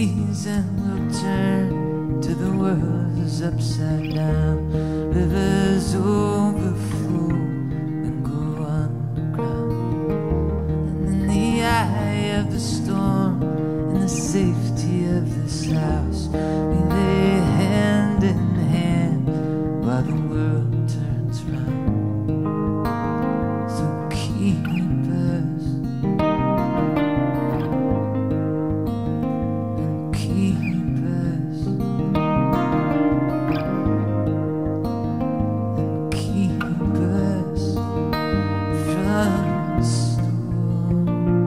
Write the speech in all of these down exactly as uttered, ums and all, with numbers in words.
season will turn till the world is upside down. Rivers overflow and go underground. And in the eye of the storm, in the safety of this house, we lay hand in hand while the world turns round. So keep us, and keep us, and keep us from the storm.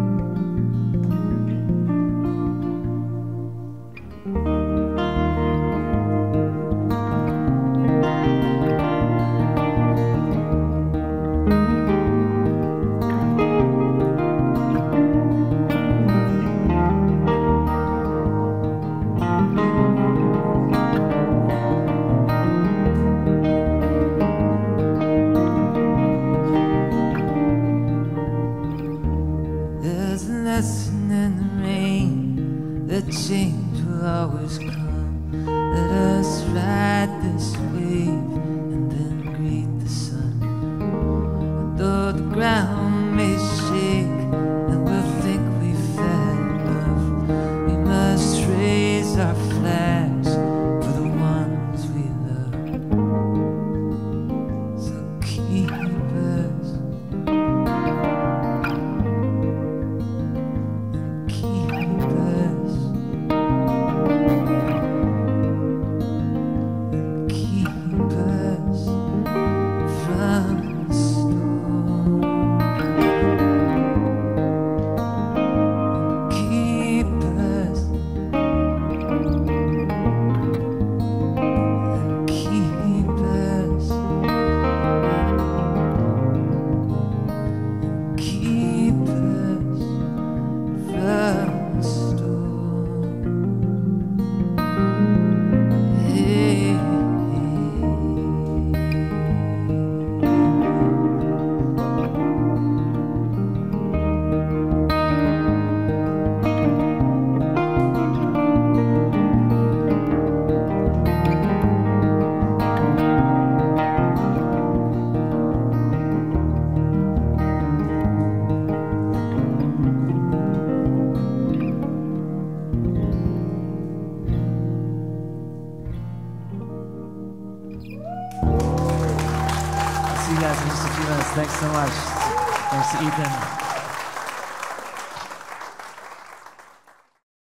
There's a lesson in the rain that change will always come. Let us ride this wave and then greet the sun. And though the ground may shake and we'll think we've had enough, we must raise our flags for the ones we love. So keep us, keep us, keep us from the storm. Keep us, and keep us, keep us from the storm. Hey, See you guys in just a few minutes. Thanks so much. Thanks to Ethan.